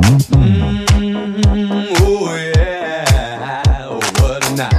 Oh yeah, oh, what a night.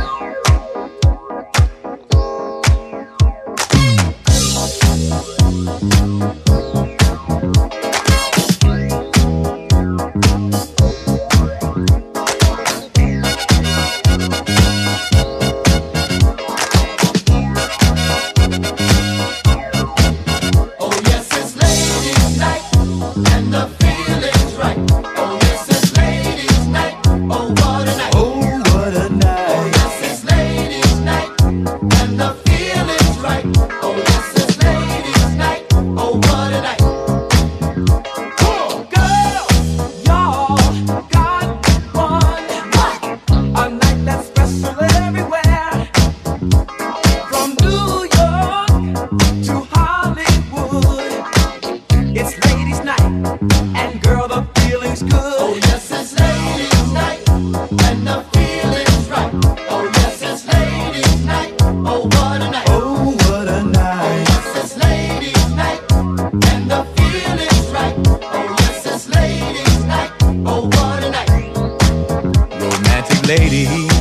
Lady,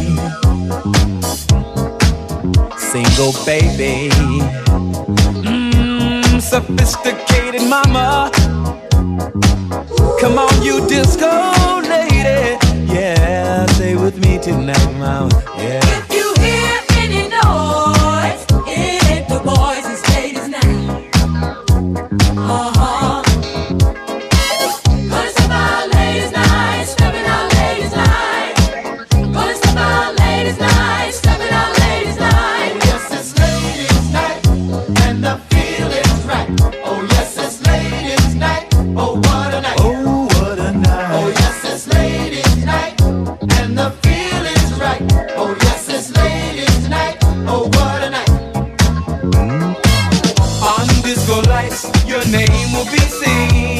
single baby, sophisticated mama. Come on, you disco lady, yeah, stay with me tonight, mama. Yeah. If you hear any noise, it's the boys and ladies night. Gonna step out ladies night, stepping out ladies night. Gonna step out ladies night, stepping out ladies night. Oh yes, it's ladies night, and the feeling's right. Oh yes, it's ladies night. Oh what a night. Oh what a night. Oh yes, it's ladies night, and the feeling's right. Oh yes, it's ladies night. Oh what a night. On disco lights, your name will be seen.